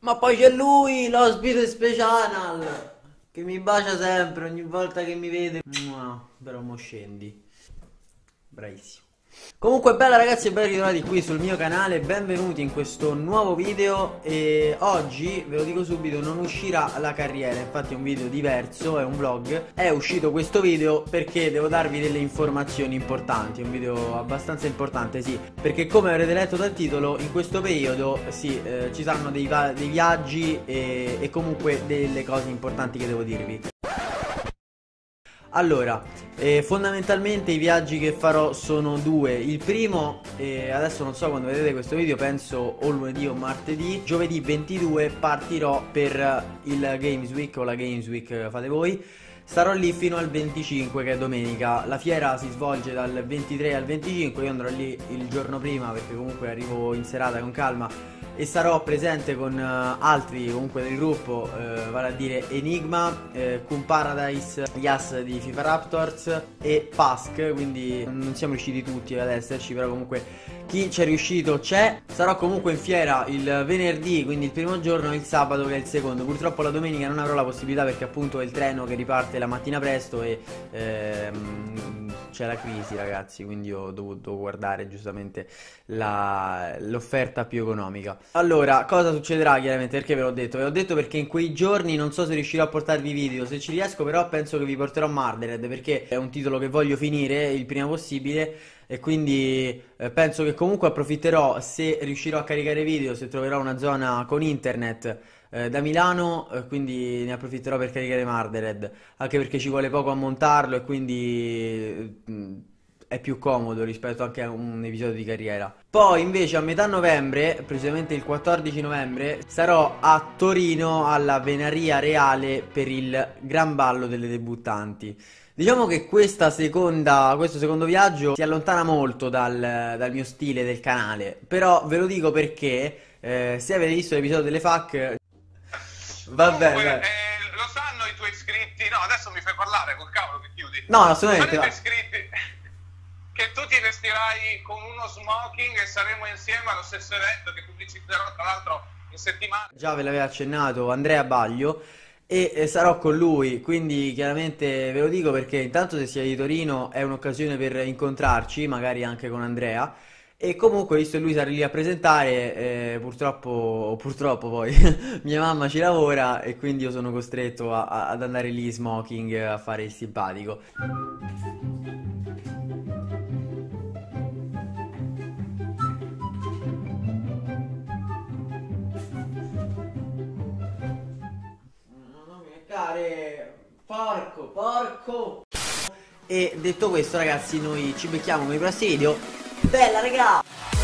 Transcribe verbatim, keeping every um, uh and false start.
Ma poi c'è lui, l'ospite special, che mi bacia sempre ogni volta che mi vede. Mua, però mo scendi. Bravissimo. Comunque bella ragazzi e ben ritrovati qui sul mio canale, benvenuti in questo nuovo video. E oggi ve lo dico subito, non uscirà la carriera, infatti è un video diverso, è un vlog. È uscito questo video perché devo darvi delle informazioni importanti, un video abbastanza importante, sì, perché come avrete letto dal titolo, in questo periodo sì, eh, ci saranno dei, dei viaggi e, e comunque delle cose importanti che devo dirvi. Allora, eh, fondamentalmente i viaggi che farò sono due. Il primo, eh, adesso non so quando vedete questo video, penso o lunedì o martedì. Giovedì ventidue partirò per il Games Week o la Games Week, fate voi. Starò lì fino al venticinque, che è domenica. La fiera si svolge dal ventitré al venticinque, io andrò lì il giorno prima perché comunque arrivo in serata con calma. E sarò presente con uh, altri comunque del gruppo, uh, vale a dire Enigma, uh, Kun Paradise, Yas di FIFA Raptors e Pask, quindi non siamo riusciti tutti ad esserci, però comunque chi c'è riuscito c'è. Sarò comunque in fiera il venerdì, quindi il primo giorno, e il sabato che è il secondo. Purtroppo la domenica non avrò la possibilità perché appunto è il treno che riparte la mattina presto e ehm, c'è la crisi ragazzi, quindi ho dovuto guardare giustamente l'offerta più economica. Allora, cosa succederà chiaramente? Perché ve l'ho detto? Ve l'ho detto perché in quei giorni non so se riuscirò a portarvi video. Se ci riesco però penso che vi porterò Murdered, perché è un titolo che voglio finire il prima possibile. E quindi eh, penso che comunque approfitterò, se riuscirò a caricare video, se troverò una zona con internet eh, da Milano, eh, quindi ne approfitterò per caricare Murdered. Anche perché ci vuole poco a montarlo e quindi mh, è più comodo rispetto anche a un episodio di carriera. Poi invece a metà novembre, precisamente il quattordici novembre, sarò a Torino alla Venaria Reale per il Gran Ballo delle Debuttanti. Diciamo che questa seconda, questo secondo viaggio si allontana molto dal, dal mio stile del canale, però ve lo dico perché eh, se avete visto l'episodio delle F A Q... Vabbè, Comunque, eh, lo sanno i tuoi iscritti? No, adesso mi fai parlare, col cavolo che chiudi. No, assolutamente. Lo sanno i tuoi iscritti che tu ti vestirai con uno smoking e saremo insieme allo stesso evento che pubblicizzerò tra l'altro in settimana. Già ve l'aveva accennato Andrea Baglio. E eh, sarò con lui, quindi chiaramente ve lo dico perché intanto se siete di Torino è un'occasione per incontrarci, magari anche con Andrea. E comunque visto che lui sarà lì a presentare, eh, purtroppo, o purtroppo poi, mia mamma ci lavora e quindi io sono costretto a, a, ad andare lì smoking a fare il simpatico. Porco, porco. E detto questo ragazzi, noi ci becchiamo con i prossimi video. Bella regà!